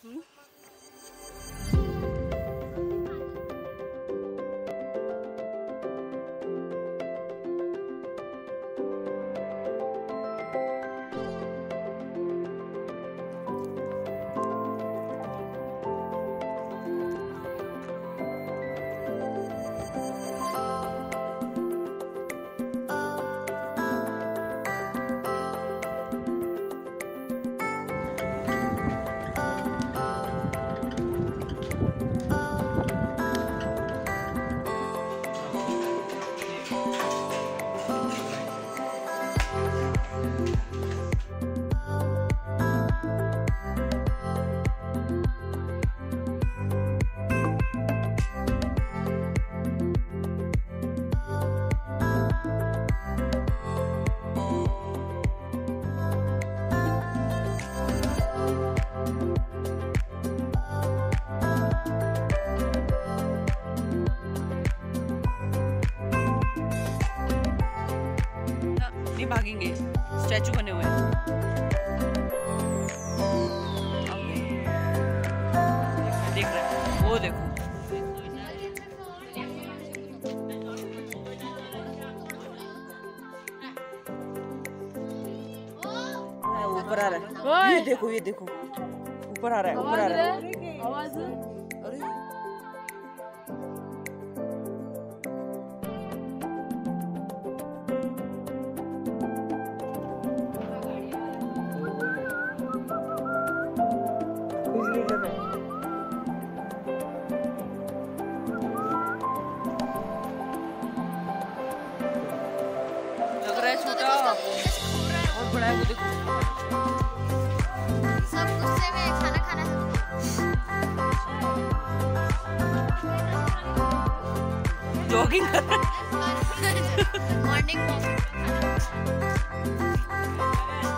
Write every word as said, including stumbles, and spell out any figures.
भागेंगे, स्टैचू बने हुए हैं। देख रहे हैं, वो देखो ऊपर आ रहा है। ये देखो ये देखो ऊपर आ रहा है, ऊपर आ रहा है आवाज। अरे लग रहा है छोटा और बड़ा है, वो देखो सब गुस्से में खाना खाना जॉगिंग कर रहा है। Morning walk.